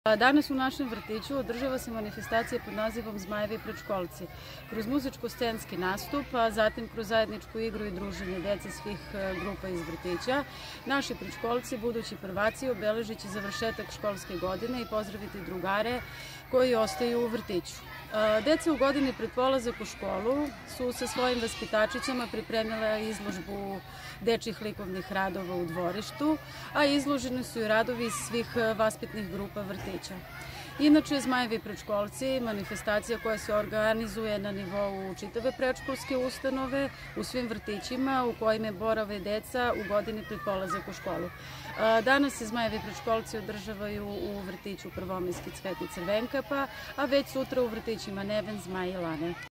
Danas u našem vrtiću održava se manifestacija pod nazivom Zmajevi predškolci. Kroz muzičko-scenski nastup, a zatim kroz zajedničku igru i druženje dece svih grupa iz vrtića, naši predškolci, budući prvaci, obeležit će završetak školske godine i pozdraviti drugare koji ostaju u vrtiću. Deca u godini pred polazak u školu su sa svojim vaspitačicama pripremila izložbu dečjih likovnih radova u dvorištu, a izloženi su i radovi iz svih vaspitnih grupa vrtića. Inače, Zmajevi predškolci, manifestacija koja se organizuje na nivou čitave predškolske ustanove u svim vrtićima u kojima borave deca u godini pred polazak u školu. Danas se Zmajevi predškolci održavaju u vrtiću Prvomajski Cvet i Crvenkapa, a već sutra u vrtićima Neven, Zmaj i Lane.